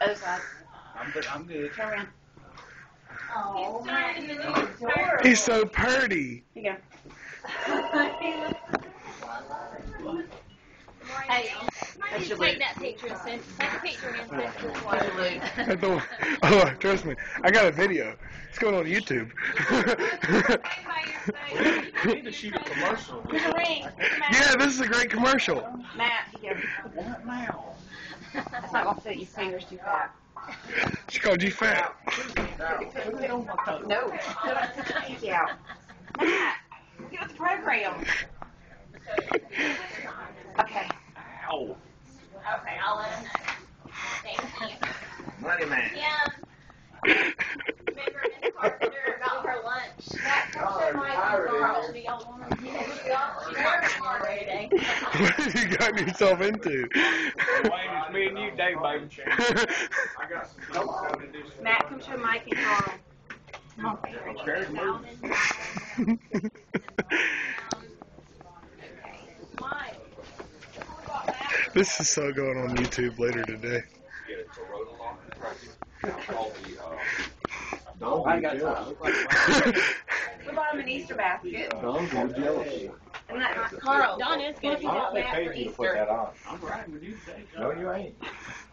Other side. I'm good. Turn around. Oh, He's so purty. Here you go. Hey, That's your take that picture and send. Take a picture and send it to us. At the, oh, trust me, I got a video. It's going on YouTube. We need to shoot a commercial. Here's a ring. Yeah, this is a great commercial. Matt, here. What now? That's not going to fit your fingers too fat. She called you fat. Put it on my toe. No. Easy out. Matt, get with the program. Okay. Ow. Okay, I'll let him know. Thank you. Money man. Yeah. Remember Miss Carpenter about her lunch? That show Mike and Carl. Do y'all want to? She worked tomorrow today. What have you gotten yourself into? Wayne, it's me and you, Dave, baby. I got some stuff to do. Matt, come show Mike and Carl. This is so going on YouTube later today. No, I got time. We bought him an Easter basket. Don's jealous. And that Carl. Don is going to be I out don't back for pay you to put Easter. that on. I'm riding with you today. No, you ain't.